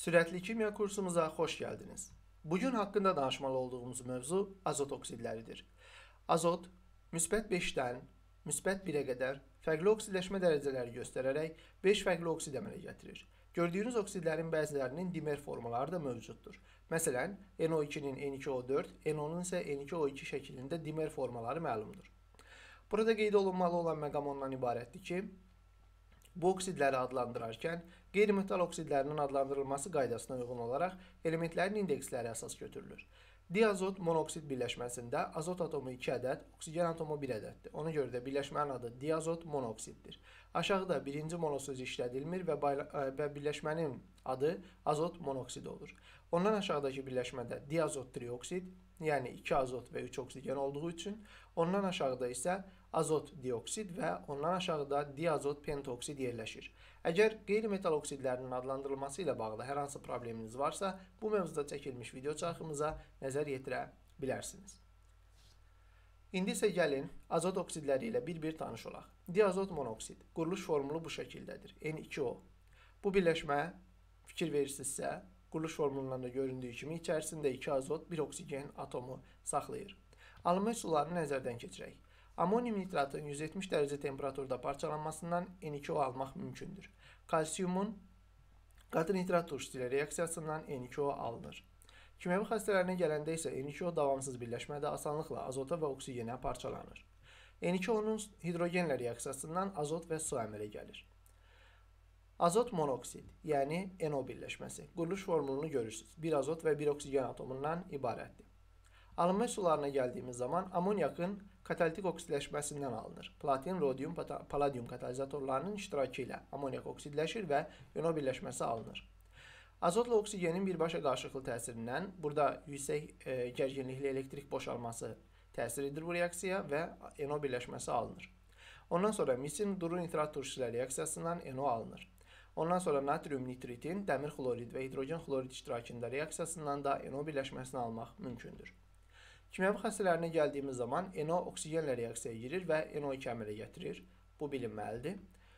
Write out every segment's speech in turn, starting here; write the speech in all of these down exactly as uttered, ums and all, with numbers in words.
Sürətli kimya kursumuza xoş gəldiniz. Bugün haqqında danışmalı olduğumuz mövzu azot oksidləridir. Azot müsbət beşdən müsbət birə qədər fərqli oksidləşmə dərəcələri göstərərək beş fərqli oksid əmələ gətirir. Gördüyünüz oksidlərin bəzilərinin dimer formaları da mövcuddur. Məsələn, N O ikinin N iki O dörd, N O-nun isə N iki O iki şəklində dimer formaları məlumdur. Burada qeyd olunmalı olan məqam ondan ibarətdir ki, bu oksidləri adlandırarkən qeyri-metal oksidlərinin adlandırılması qaydasına uyğun olaraq elementlərin indeksləri əsas götürülür. Diazot monoksid birləşməsində azot atomu iki ədəd, oksigen atomu bir ədəddir. Ona görə də birləşmənin adı diazot monoksiddir. Aşağıda birinci mono sözü işlədilmir və, və birləşmənin adı azot monoksid olur. Ondan aşağıdakı birləşmədə diazot trioksid, yəni iki azot və üç oksigen olduğu üçün, ondan aşağıda isə azot dioksid və ondan aşağıda diazot pentoksid yerləşir. Əgər qeyri-metal oksidlərinin adlandırılması ilə bağlı hər hansı probleminiz varsa, bu mövzuda çəkilmiş video çarxımıza nəzər yetirə bilərsiniz. İndi isə gəlin azot oksidləri ilə bir-bir tanış olaq. Diazot monoksid, quruluş formulu bu şəkildədir, N iki O. Bu birləşmə fikir verirsinizsə, quruluş formulundan da göründüyü kimi içərisində iki azot, bir oksigen atomu saxlayır. Alınmış sularını nəzərdən keçirək. Amonium nitratın yüz yetmiş dərəcə temperaturda parçalanmasından N iki O almaq mümkündür. Kalsiyumun qatı nitrat turşusu ilə reaksiyasından N iki O alınır. Kimyəvi xassələrinə gələndə isə N iki O davamsız birləşmədə asanlıqla azota və oksigenə parçalanır. N iki O'nun hidrogenlə reaksiyasından azot və su əmələ gəlir. Azot monoksid, yəni N O birləşməsi. Quruluş formulunu görürsünüz. Bir azot və bir oksigen atomundan ibarətdir. Alınmış sularına gəldiyimiz zaman amonyakın katalitik oksidləşməsindən alınır. Platin, rodium, palladium katalizatorlarının iştirakı ilə amonyak oksidləşir və N O birləşməsi alınır. Azotla oksigenin birbaşa qarşılıqlı təsirindən burada yüksək e, gərginlikli elektrik boşalması təsir edir bu reaksiyaya və N O birləşməsi alınır. Ondan sonra misin duru nitrat turşusu ilə reaksiyasından N O alınır. Ondan sonra natrium nitritin dəmir xlorid və hidrogen xlorid iştirakında reaksiyasından da N O birləşməsini almaq mümkündür. Kimyəvi xassələrinə gəldiyimiz zaman N O oksigenlə reaksiyaya girir və N O iki əmələ gətirir. Bu bilinməlidir.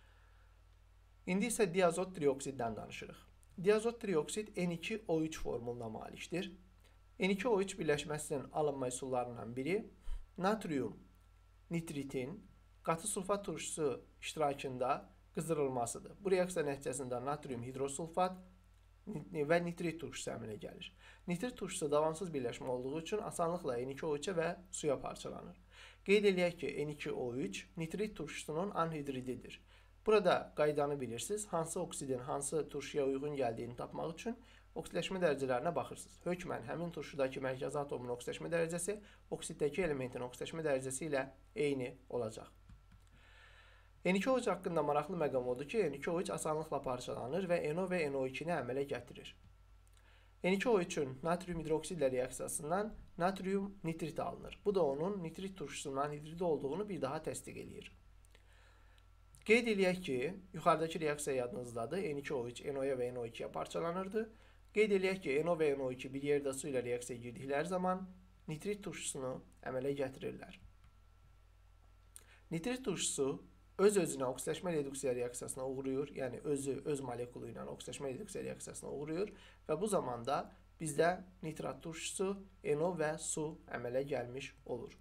İndi isə diazot trioksiddən danışırıq. Diazot trioksid N iki O üç formuluna malikdir. N iki O üç birləşməsinin alınma üsullarından biri natrium nitritin qatı sulfat turşusu iştirakında qızdırılmasıdır. Bu reaksiya nəticəsində natrium hidrosulfat və nitrit turşusu əmələ gəlir. Nitrit turşusu davamsız birləşmə olduğu üçün asanlıqla N iki O üçə və suya parçalanır. Qeyd eləyək ki, N iki O üç nitrit turşusunun anhidrididir. Burada qaydanı bilirsiniz. Hansı oksidin hansı turşuya uyğun gəldiyini tapmaq üçün oksidləşmə dərəcələrinə baxırsınız. Hökmən həmin turşudakı mərkəzi atomun oksidləşmə dərəcəsi oksiddəki elementin oksidləşmə dərəcəsi ilə eyni olacaq. N iki O üç haqqında maraqlı məqam odur ki, N iki O üç asanlıqla parçalanır və N O və N O iki-ni əmələ gətirir. N iki O üçün natrium hidroksidlə reaksiyasından natrium nitrit alınır. Bu da onun nitrit turşusunun anhidridi olduğunu bir daha təsdiq eləyir. Qeyd eləyək ki, yuxarıdakı reaksiya yadınızdadır. N iki O üç N O-ya və N O ikiyə parçalanırdı. Qeyd eləyək ki, N O və N O iki bir yerdə su ilə reaksiyaya girdikləri zaman nitrit turşusunu əmələ gətirirlər. Nitrit turşusu öz-özünə oksidləşmə reduksiya reaksiyasına uğrayır, yəni özü öz molekulu ilə oksidləşmə reduksiya reaksiyasına uğrayır və bu zamanda bizdə nitrat turşusu, N O və su əmələ gəlmiş olur.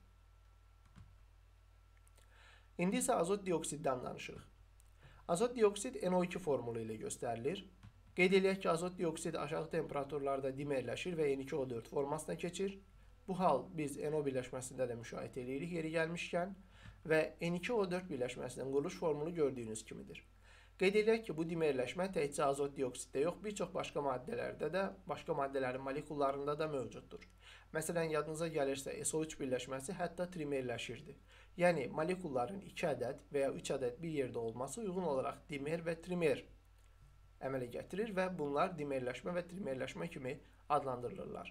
İndi isə azot dioksiddən danışırıq. Azot dioksid N O iki formulu ilə göstərilir. Qeyd eləyək ki, azot dioksid aşağı temperaturlarda dimerləşir və N iki O dörd formasına keçir. Bu hal biz N O birləşməsində də müşahidə edirik yeri gəlmişkən və N iki O dörd birləşməsinin quruluş formulu gördüyünüz kimidir. Qeyd eləyək ki, bu dimerləşmə təkcə azot dioksiddə yox, bir çox başqa maddələrdə də, başqa maddələrin molekullarında da mövcuddur. Məsələn, yadınıza gəlirsə, S O üç birləşməsi hətta trimerləşirdi. Yəni, molekulların iki ədəd və ya üç ədəd bir yerdə olması uyğun olaraq dimer və trimer əmələ gətirir və bunlar dimerləşmə və trimerləşmə kimi adlandırılırlar.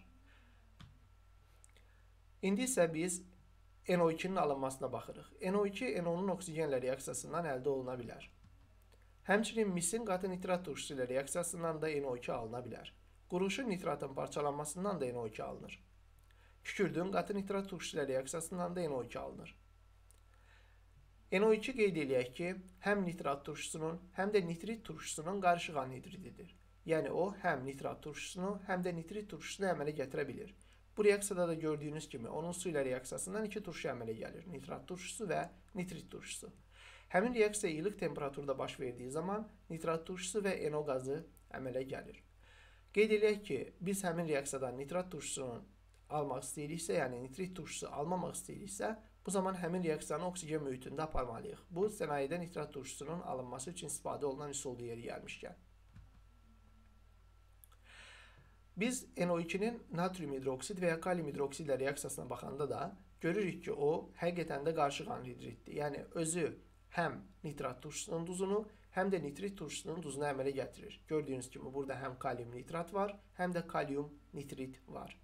İndi isə biz N O ikinin alınmasına baxırıq. N O iki N O-nun oksigenlə reaksiyasından əldə oluna bilər. Həmçinin misin qatı nitrat turşusu ilə reaksiyasından da N O iki alına bilər. Quruluşun nitratın parçalanmasından da N O iki alınır. Kükürdün qatı nitrat turşusu ilə reaksiyasından da N O iki alınır. N O iki qeyd eləyək ki, həm nitrat turşusunun, həm də nitrit turşusunun qarışıq anhidrididir. Yəni o həm nitrat turşusunu, həm də nitrit turşusunu əmələ gətirə bilir. Bu reaksiyada da gördüyünüz kimi onun su ilə reaksiyasından iki turşu əmələ gəlir. Nitrat turşusu və nitrit turşusu. Həmin reaksiya ilıq temperaturda baş verdiyi zaman nitrat turşusu və NO qazı əmələ gəlir. Qeyd edək ki, biz həmin reaksiyadan nitrat turşusunu almaq istəyiriksə, yəni nitrit turşusu almamaq istəyiriksə, bu zaman həmin reaksiyanı oksigen mühitində aparmalıyıq. Bu, sənayedə nitrat turşusunun alınması üçün istifadə olunan üsulda yeri gəlmişkən. Biz NO ikinin natrium hidroksid və ya kalium hidroksid ilə reaksiyasına baxanda da görürük ki, o həqiqətən də qarışıq anhidritdir. Yəni özü həm nitrat turşusunun duzunu, həm də nitrit turşusunun duzunu əmələ gətirir. Gördüyünüz kimi burada həm kalium nitrat var, həm də kalium nitrit var.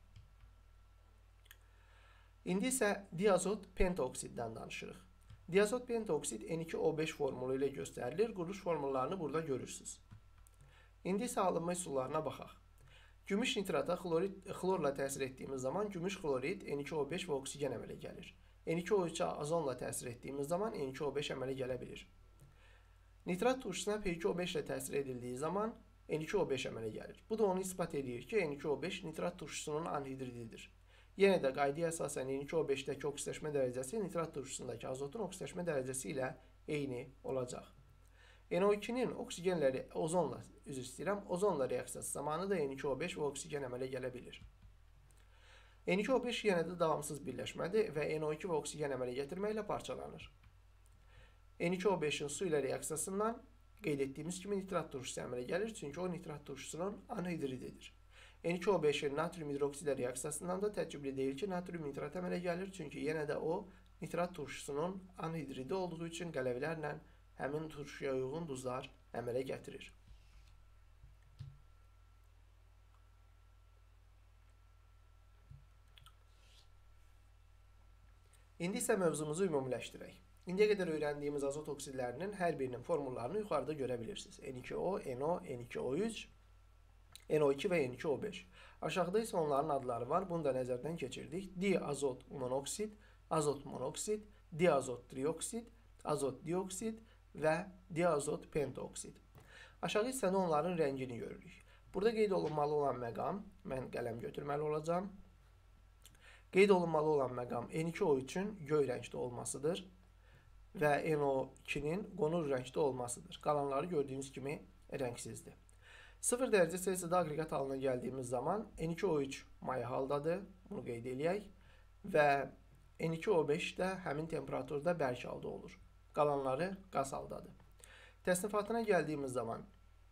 İndi isə diazot pentaoksiddən danışırıq. Diazot pentaoksid N iki O beş formulu ilə göstərilir. Quruluş formullarını burada görürsünüz. İndi isə alınma üsullarına baxaq. Gümüş nitrata xlorid, xlorla təsir etdiyimiz zaman gümüş xlorid N iki O beş və oksigen əmələ gəlir. N iki O üçə azonla təsir etdiyimiz zaman N iki O beş əmələ gələ bilir. Nitrat turşusuna P iki O beş ilə təsir edildiyi zaman N iki O beş əmələ gəlir. Bu da onu ispat edir ki, N iki O beş nitrat turşusunun anhidrididir. Yenə də qaydaya əsasən N iki O beşdəki oksidləşmə dərəcəsi nitrat turşusundakı azotun oksidləşmə dərəcəsi ilə eyni olacaq. N O ikinin oksigenləri ozonla, üzr istəyirəm, ozonla reaksiyası zamanı da N iki O beş və oksigen əmələ gələ bilir. N iki O beş yenə də davamsız birləşmədir və N O iki və oksigen əmələ gətirməklə parçalanır. N iki O beşin su ilə reaksiyasından qeyd etdiyimiz kimi nitrat turşusu əmələ gəlir, çünki o nitrat turşusunun anhidrididir. N iki O beşin natrium hidroksid ilə reaksiyasından da təəccüblü deyil ki, natrium nitrat əmələ gəlir, çünki yenə də o nitrat turşusunun anhidridi olduğu üçün qələvlərlə həmin turşuya uyğun duzlar əmələ gətirir. İndi isə mövzumuzu ümumiləşdirək. İndiyə qədər öyrəndiyimiz azot oksidlərinin hər birinin formullarını yuxarıda görə bilirsiniz. N iki O, NO, N iki O üç, N O iki və N iki O beş. Aşağıda isə onların adları var. Bunu da nəzərdən keçirdik. Diazot monoksid, azot monoksid, diazot trioksid, azot dioksid və diazot pentaoksid. Aşağı hissədə onların rəngini görürük. Burada qeyd olunmalı olan məqam, mən qələm götürməli olacağam. Qeyd olunmalı olan məqam N iki O üçün göy rəngdə olmasıdır və N O ikinin qonur rəngdə olmasıdır. Qalanları gördüyünüz kimi rəngsizdir. sıfır dərəcə Selsidə aqreqat halına gəldiyimiz zaman N iki O üç maya haldadır, bunu qeyd eləyək və N iki O beş də həmin temperaturda bərk halda olur. Qalanları qaz haldadır. Təsnifatına gəldiyimiz zaman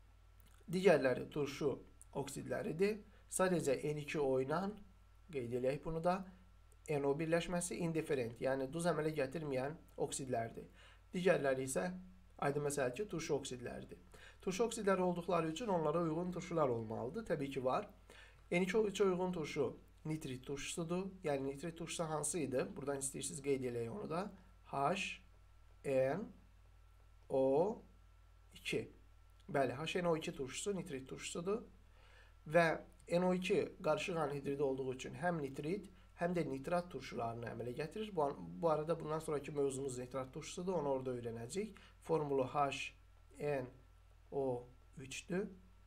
digərləri turşu oksidləridir. Sadəcə N iki O ilə qeyd eləyək bunu da N O birləşməsi indiferent, yəni duz əmələ gətirməyən oksidlərdir. Digərləri isə aydın məsələ ki, turşu oksidləridir. Turşu oksidləri olduqları üçün onlara uyğun turşular olmalıdır. Təbii ki, var. N iki O üçə uyğun turşu nitrit turşusudur. Yəni nitrit turşusu hansı idi? Buradan istəyirsiniz qeyd eləyək onu da. H N O iki. Bəli, H N O iki turşusu nitrit turşusudur. Və N O iki qarışıq anhidridi olduğu üçün həm nitrit, həm də nitrat turşularını əmələ gətirir. Bu, bu arada bundan sonraki mövzumuz nitrat turşusudur. Onu orada öyrənəcəyik. Formulu H N O üçdür.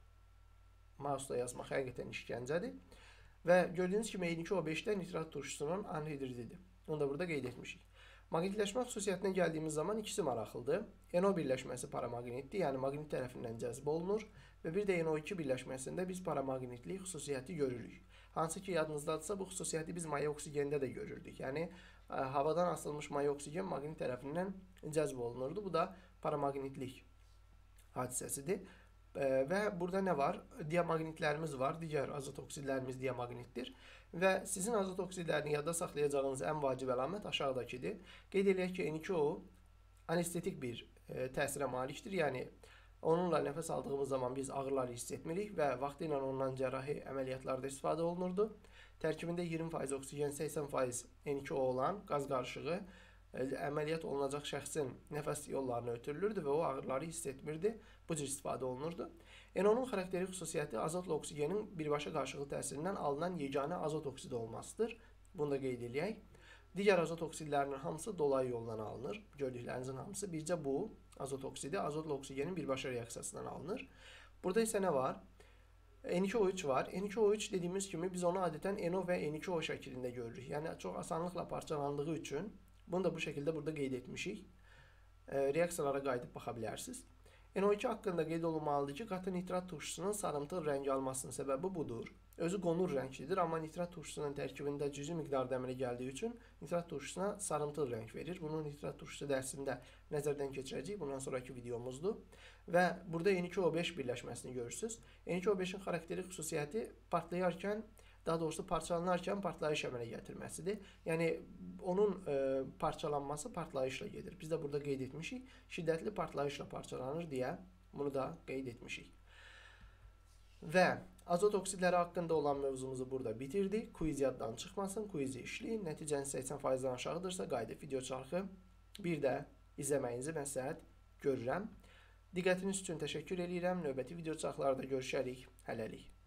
Mouse'da yazmaq həqiqətən işgəncədir. Və gördüyünüz kimi N iki O beşdə nitrat turşusunun anhidrididir. Onu da burada qeyd etmişik. Maqnitləşmə xüsusiyyətinə gəldiyimiz zaman ikisi maraqlıdır. N O birləşməsi paramaqnitdir, yəni maqnit tərəfindən cəzb olunur və bir də N O iki birləşməsində biz paramaqnitlik xüsusiyyəti görürük. Hansı ki, yadınızdadırsa, bu xüsusiyyəti biz maya oksigende də görürdük. Yəni, havadan asılmış maya oksigen maqnit tərəfindən cəzb olunurdu. Bu da paramaqnitlik hadisəsidir. Və burada nə var? Diamaqnitlərimiz var. Digər azot oksidlərimiz diamaqnitdir. Və sizin azot oksidlərini yadda saxlayacağınız ən vacib əlamət aşağıdakidir. Qeyd eləyək ki, N iki O anestetik bir e, təsirə malikdir. Yəni, onunla nəfəs aldığımız zaman biz ağrıları hiss etmirik və vaxtı ilə ondan cərrahi əməliyyatlarda istifadə olunurdu. Tərkibində iyirmi faiz oksigen, səksən faiz N iki O olan qaz qarışığı əməliyyat olunacaq şəxsin nəfəs yollarına ötürülürdü və o ağrıları hiss etmirdi. Bu cür istifadə olunurdu. N O-nun xarakteri xüsusiyyəti azotla oksigenin birbaşa qarşılığı təsirindən alınan yeganə azot oksidi olmasıdır. Bunu da qeyd eləyək. Digər azot oksidlərinin hamısı dolayı yoldan alınır. Gördüklərinizin hamısı. Bircə bu azot oksidi azotla oksigenin birbaşa reaksiyasından alınır. Burada isə nə var? N iki O üç var. N iki O üç dediğimiz kimi biz onu adeten NO ve N iki O şeklinde görürük. Yani çok asanlıkla parçalandığı için bunu da bu şekilde burada qeyd etmişik. E, reaksiyalara qayıdıb baxa bilərsiniz. N O iki haqqında qeyd olunmalıdır ki, qatı nitrat turşusunun sarımtıl rəngi almasının səbəbi budur. Özü qonur rənglidir, amma nitrat turşusunun tərkibində cüzi miqdarda əmələ gəldiyi üçün nitrat turşusuna sarımtıl rəng verir. Bunu nitrat turşusu dərsində nəzərdən keçirəcəyik. Bundan sonraki videomuzdur. Və burada N iki O beş birləşməsini görürsünüz. N iki O beşin xarakteri xüsusiyyəti partlayarkən, daha doğrusu parçalanarkən partlayış əmələ gətirməsidir. Yəni onun e, parçalanması partlayışla gedir. Biz də burada qeyd etmişik. Şiddətli partlayışla parçalanır deyə bunu da qeyd etmişik. Və azot oksidləri haqqında olan mövzumuzu burada bitirdik. Quiz yaddan çıxmasın, quizi işləyin. Nəticəniz səksən faizdən aşağıdırsa qayıdıb video çarxı bir də izləməyinizi məsləhət görürəm. Diqqətiniz üçün təşəkkür edirəm. Növbəti video çarxlarda görüşərik. Hələlik.